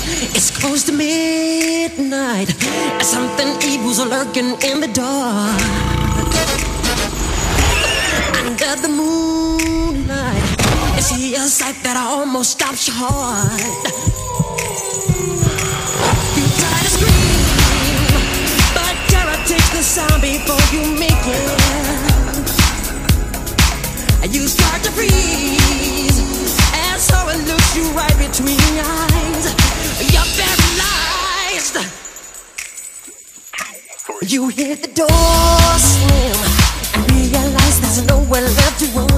It's close to midnight. Something evil's lurking in the dark. Under the moonlight, you see a sight that almost stops your heart. You try to scream, but terror takes the sound before you make it. You start to freeze as horror looks you right between your eyes. You're paralyzed. You hear the door slam and realize there's nowhere left to run.